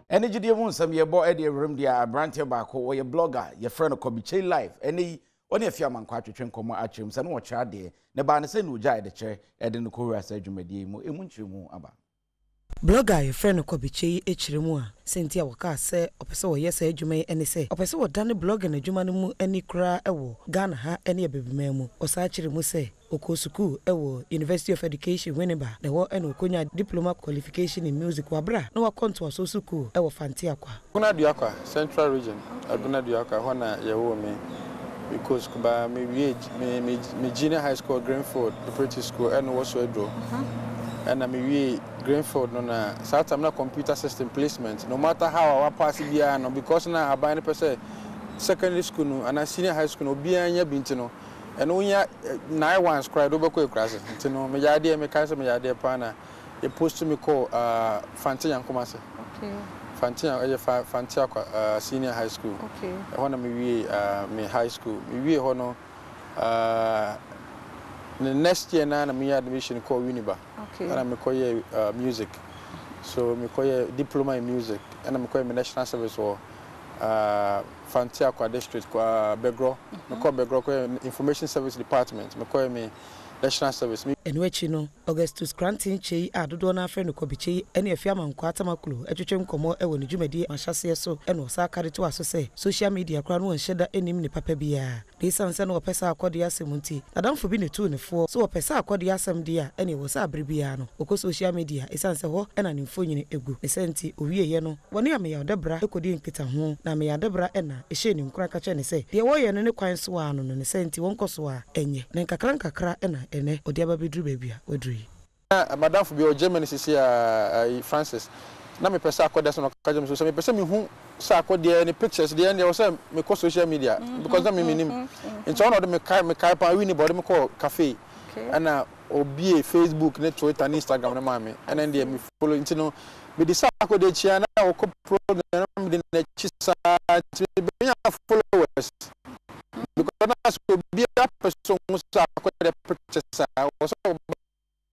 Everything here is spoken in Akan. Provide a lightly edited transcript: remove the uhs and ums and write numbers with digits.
Anigyee die mu nsam ye bo e de room dia brante baako wo ye blogger ye friend Kobby Kyei live eni oni afia manko atwetwe nkomo achim se no wo kya de ne ba ne se no gya de kye e de no ko wura sa adwumadie mu emu nkyiremu aba blogger ye friend Kobby Kyei echiremu a sentia waka se opese wo yesa adwuma ene se opese wo dane blogger na adwuma no mu ani kra ewo Ghana ha ene ebebema mu osa achiremu se oko school ewo University of Education Winneba na wo ene okonya diploma qualification in music wabra na wa konto so school ewo Fanti Akwa kuna duakwa Central Region aduna duakwa hona ye wo me because kuba me junior high school Greenfield Preparatory School and was so do and we Greenfield no na South America computer system placement no matter how I pass bia no because na aban per se secondary school no and senior high school no bia nya binti no and onya 91 square do be ko class nti no me yade me kan se me yade pa na e post me call Fanti Yankomase okay Fanti Akwa senior high school okay hona me high school me hono the next year na me admission call Winneba okay and me call music so me call diploma in music and me call national service or Fanti Akwa district kwa Begro me call Begro information service department me call me national service enwechi no Augustus Granting Kyei adodo na afre no Kobby Kyei ene afia manko atamakulu etwetwe nkomo ewo ne dwumadi mahase so ene osa kare to aso se social media kra no nheda enim ne papa bia de sanse no opesa akode asemunti adamfo bi ne tu ne fo so opesa akode asem dia ene wo sa abribia no oko social media esanse ho ena ne mfonyine egu ne senti owieye no woni ame ya odebra ekodi nkita ho na ame ya odebra ena ehye ne nkura ka che ne se de wo ye no ne kwan so ano no ne senti wonkoso a enye ne nkakra ena ene odiaba bedru babia odru madam for be Germany sisi Francis na me pesa akode so no ka jam so me pesa me hu sa akode any pictures dey and say me ko social media because na me minim into one of me kai pa wini body me call cafe and obi Facebook ne Twitter and Instagram na mama and then me follow into no me dey sa akode chia na o ko program me dey na chisa me follow